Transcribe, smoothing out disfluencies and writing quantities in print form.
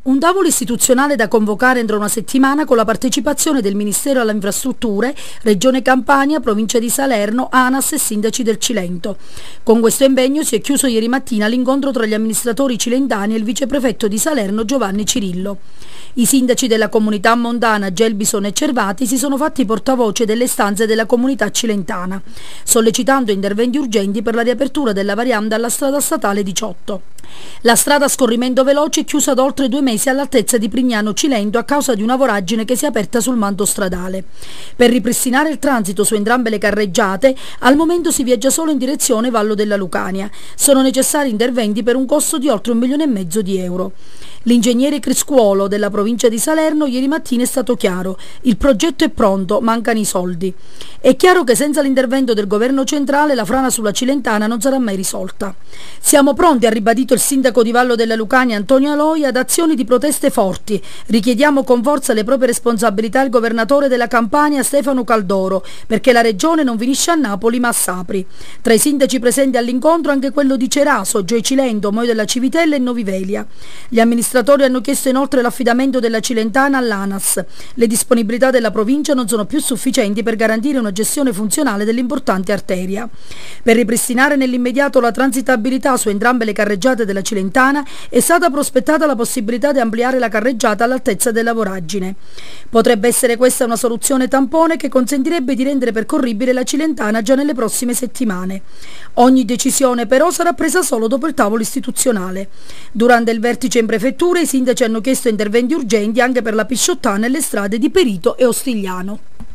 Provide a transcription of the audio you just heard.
Un tavolo istituzionale da convocare entro una settimana con la partecipazione del Ministero alle Infrastrutture, Regione Campania, Provincia di Salerno, ANAS e sindaci del Cilento. Con questo impegno si è chiuso ieri mattina l'incontro tra gli amministratori cilentani e il viceprefetto di Salerno Giovanni Cirillo. I sindaci della comunità montana Gelbison e Cervati si sono fatti portavoce delle istanze della comunità cilentana, sollecitando interventi urgenti per la riapertura della variante alla strada statale 18. La strada a scorrimento veloce è chiusa da oltre 2 mesi all'altezza di Prignano Cilento a causa di una voragine che si è aperta sul manto stradale. Per ripristinare il transito su entrambe le carreggiate, al momento si viaggia solo in direzione Vallo della Lucania. Sono necessari interventi per un costo di oltre 1,5 milioni di euro. L'ingegnere Criscuolo della provincia di Salerno ieri mattina è stato chiaro: il progetto è pronto, mancano i soldi. È chiaro che senza l'intervento del governo centrale la frana sulla Cilentana non sarà mai risolta. Siamo pronti, ha ribadito il sindaco di Vallo della Lucania Antonio Aloi, ad azioni di proteste forti. Richiediamo con forza le proprie responsabilità al governatore della Campania Stefano Caldoro, perché la regione non finisce a Napoli ma a Sapri. Tra i sindaci presenti all'incontro anche quello di Ceraso, Gioia Cilento, Moio della Civitella e Novi Velia. Gli amministratori hanno chiesto inoltre l'affidamento della Cilentana all'ANAS. Le disponibilità della provincia non sono più sufficienti per garantire una gestione funzionale dell'importante arteria. Per ripristinare nell'immediato la transitabilità su entrambe le carreggiate della Cilentana è stata prospettata la possibilità di ampliare la carreggiata all'altezza della voragine. Potrebbe essere questa una soluzione tampone che consentirebbe di rendere percorribile la Cilentana già nelle prossime settimane. Ogni decisione però sarà presa solo dopo il tavolo istituzionale. Durante il vertice in prefettura i sindaci hanno chiesto interventi urgenti anche per la Pisciottana e le strade di Perito e Ostigliano.